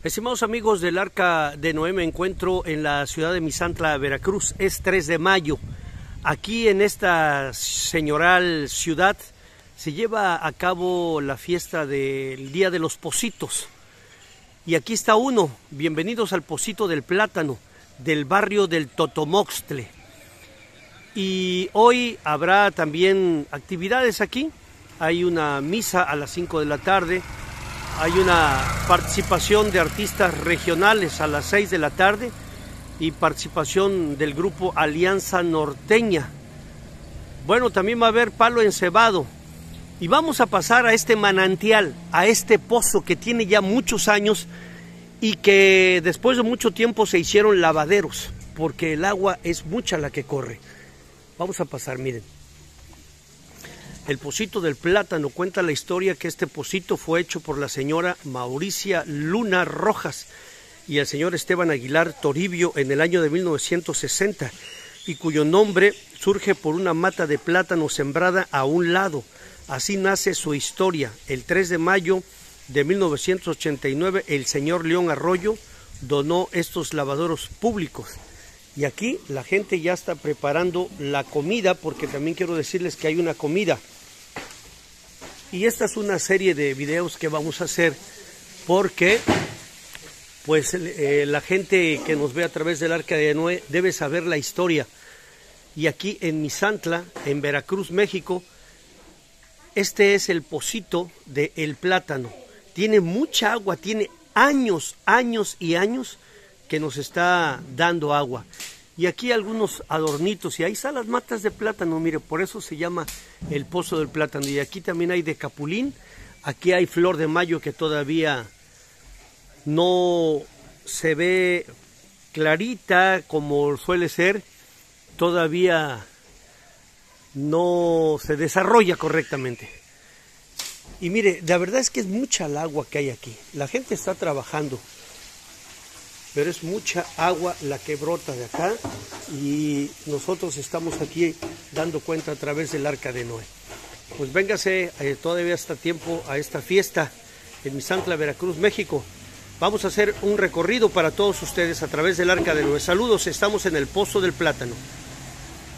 Estimados amigos del Arca de Noé, me encuentro en la ciudad de Misantla, Veracruz. Es 3 de mayo. Aquí en esta señoral ciudad se lleva a cabo la fiesta del Día de los Pocitos. Y aquí está uno. Bienvenidos al Pocito del Plátano, del barrio del Totomoxtle. Y hoy habrá también actividades aquí. Hay una misa a las 5 de la tarde. Hay una participación de artistas regionales a las 6 de la tarde y participación del grupo Alianza Norteña. Bueno, también va a haber palo encebado y vamos a pasar a este manantial, a este pozo que tiene ya muchos años y que después de mucho tiempo se hicieron lavaderos porque el agua es mucha la que corre. Vamos a pasar, miren. El Pocito del Plátano cuenta la historia que este pocito fue hecho por la señora Mauricia Luna Rojas y el señor Esteban Aguilar Toribio en el año de 1960 y cuyo nombre surge por una mata de plátano sembrada a un lado. Así nace su historia. El 3 de mayo de 1989 el señor León Arroyo donó estos lavaderos públicos. Y aquí la gente ya está preparando la comida, porque también quiero decirles que hay una comida. Y esta es una serie de videos que vamos a hacer, porque pues la gente que nos ve a través del Arca de Noé debe saber la historia. Y aquí en Misantla, en Veracruz, México, este es el Pocito del Plátano. Tiene mucha agua, tiene años y años que nos está dando agua. Y aquí algunos adornitos, y ahí están las matas de plátano, mire, por eso se llama el Pozo del Plátano. Y aquí también hay de capulín, aquí hay flor de mayo que todavía no se ve clarita como suele ser, todavía no se desarrolla correctamente. Y mire, la verdad es que es mucha el agua que hay aquí, la gente está trabajando, pero es mucha agua la que brota de acá y nosotros estamos aquí dando cuenta a través del Arca de Noé. Pues véngase todavía hasta tiempo a esta fiesta en Misantla, Veracruz, México. Vamos a hacer un recorrido para todos ustedes a través del Arca de Noé. Saludos, estamos en el Pozo del Plátano.